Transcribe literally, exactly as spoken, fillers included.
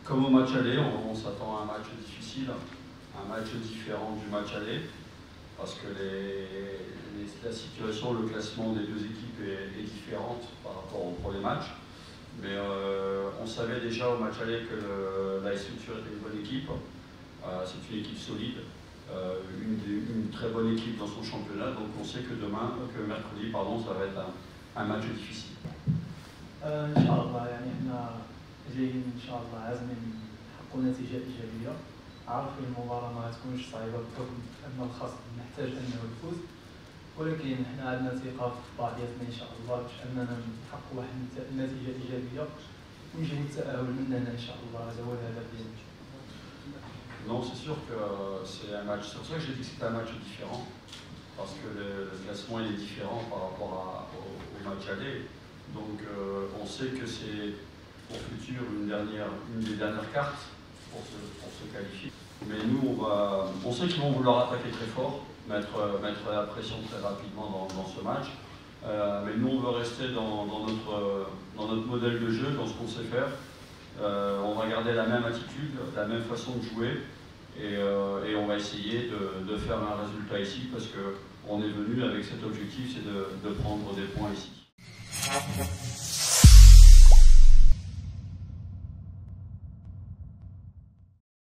Comme au match aller, on, on s'attend à un match difficile, un match différent du match aller, parce que les, les, la situation, le classement des deux équipes est, est différente par rapport au premier match. Mais euh, on savait déjà au match aller que l'A S Culture était une bonne équipe. Euh, c'est une équipe solide, euh, une, une très bonne équipe dans son championnat. Donc on sait que demain, que mercredi, pardon, ça va être un, un match difficile. ان شاء الله يعني احنا جايين ان شاء الله عازمين نحققوا نتيجه ايجابيه. عارف المباراه ما غتكونش صعيبه بحكم ان الخصم نحتاج انه يفوز، ولكن احنا عندنا ثقه في بعضياتنا ان شاء الله باش اننا نحققوا واحد النتيجه ايجابيه ونجيبوا التاهل من هنا ان شاء الله. هذا هو الهدف ديالنا. Non, c'est sûr que c'est un match. C'est pour ça que j'ai dit que c'était un match différent, parce que le, le classement il est différent par rapport à, au, au match aller. Donc euh, on sait que c'est pour futur une, dernière, une des dernières cartes pour se, pour se qualifier. Mais nous, on, va, on sait qu'ils vont vouloir attaquer très fort, mettre, mettre la pression très rapidement dans, dans ce match. Euh, mais nous, on veut rester dans, dans, notre, dans notre modèle de jeu, dans ce qu'on sait faire. Euh, on va garder la même attitude, la même façon de jouer. Et, euh, et on va essayer de, de faire un résultat ici, parce qu'on est venu avec cet objectif, c'est de, de prendre des points ici.